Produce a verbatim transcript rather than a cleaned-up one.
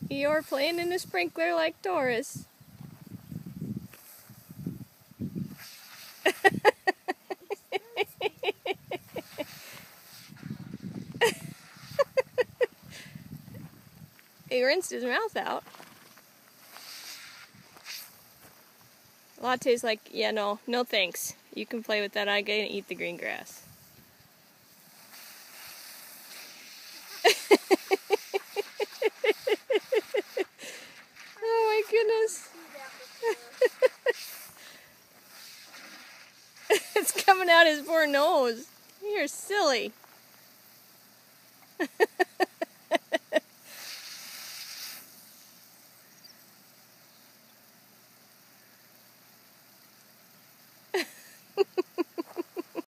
Eeyore playing in the sprinkler like Doris. He rinsed his mouth out. Latte's like, yeah, no, no thanks. You can play with that. I gotta eat the green grass. Oh my goodness. It's coming out his poor nose. You're silly.